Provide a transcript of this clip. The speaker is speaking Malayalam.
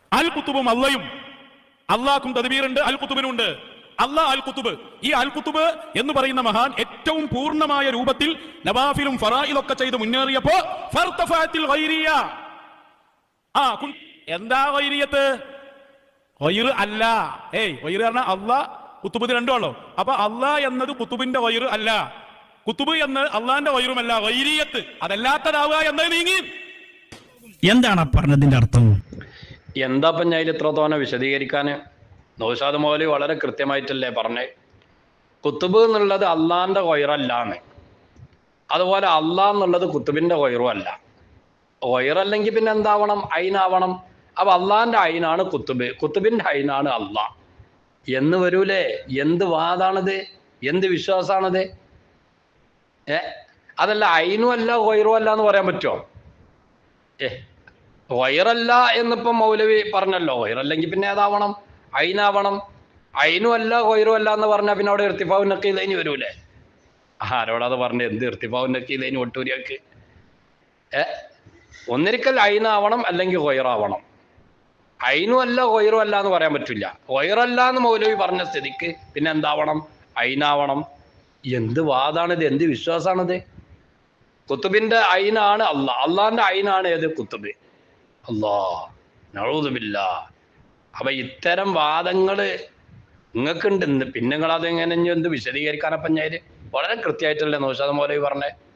അൽ കുത്തുബും അള്ളയും, അള്ളാഹ്ക്കും തദ്ബീറുണ്ട്, അൽ കുത്തുബിനുണ്ട്. അള്ളാഹ് അൽ കുത്തുബ്. ഈ അൽ കുത്തുബ് എന്ന് പറയുന്ന മഹാൻ ഏറ്റവും പൂർണ്ണമായ രൂപത്തിൽ നവാഫിലും ഫറായിലൊക്കെ ചെയ്ത് മുന്നേറിയപ്പോ ഫർതഫഅത്തിൽ ഗൈരിയ. എന്താ ഗൈരിയത്ത്? ഗൈർ അല്ല. ഗൈർ പറഞ്ഞാൽ അള്ളാഹ് കുത്തുബ് രണ്ടുമല്ലോ. അപ്പൊ അള്ളാഹ് എന്നത് കുത്തുബിന്റെ ഗൈർ അല്ല, കുത്തുബ് എന്ന് അള്ളാന്റെ ഗൈറുമല്ല, ഗൈരിയത്ത് അതല്ലാത്തതാവുക എന്നത് നീങ്ങി. എന്താണ് പറഞ്ഞതിന്റെ അർത്ഥം? എന്താ ഞാൻ ഇതിൽ ഇത്ര തോന്നെ വിശദീകരിക്കാന്? നൗഷാദ് മൗലവി വളരെ കൃത്യമായിട്ടല്ലേ പറഞ്ഞേ. കുത്തുബ് എന്നുള്ളത് അള്ളാന്റെ ഗൈറല്ലാന്ന്, അതുപോലെ അള്ളാഹ് എന്നുള്ളത് കുത്തുബിന്റെ ഗൈറും അല്ല. ഗൈറല്ലെങ്കിൽ പിന്നെ എന്താവണം? ഐനാവണം. അപ്പൊ അള്ളാന്റെ ഐനാണ് കുത്തുബ്, കുത്തുബിന്റെ ഐനാണ് അള്ളാഹ് എന്ന് വരൂലേ? എന്ത് വാദാണിത്? എന്ത് വിശ്വാസാണിത്? അതല്ല ഐനും അല്ല ഗൈറും അല്ല എന്ന് പറയാൻ പറ്റുമോ? ഗൈറല്ല എന്നിപ്പം മൗലവി പറഞ്ഞല്ലോ. ഗൈറല്ലെങ്കിൽ പിന്നെ ഏതാവണം? ഐനാവണം. ഐനും അല്ല ഗൈറും അല്ല എന്ന് പറഞ്ഞാൽ പിന്നെ അവിടെ ഇർത്തിഫാഉൻ നഖീലൈനി വരൂലേ? ആരോടത് പറഞ്ഞ? എന്ത് ഇർത്തിഫാഉൻ നഖീലൈനി ഒട്ടൂരിയാക്ക്? ഒന്നിരിക്കൽ ഐനാവണം അല്ലെങ്കിൽ ഗൈറാവണം. ഐനും അല്ല ഗൈറും അല്ല എന്ന് പറയാൻ പറ്റില്ല. ഗൈറല്ല എന്ന് മൗലവി പറഞ്ഞ സ്ഥിതിക്ക് പിന്നെ എന്താവണം? ഐനാവണം. എന്ത് വാദാണിത്? എന്ത് വിശ്വാസാണിത്? കുത്തുബിന്റെ ഐനാണ് അള്ളാഹ്, അള്ളാന്റെ ഐനാണ് ഏത്? കുത്തുബ്. അല്ലാഹ് നഊദു ബില്ലാഹ്. അപ്പൊ ഇത്തരം വാദങ്ങള് നിങ്ങൾക്കുണ്ട്. പിന്നെ നിങ്ങൾ അതെങ്ങനെ എന്ത് വിശദീകരിക്കാനപ്പം ഞാൻ വളരെ കൃത്യമായിട്ടല്ലേ നൗഷാദ് മൗലവി പറഞ്ഞേ?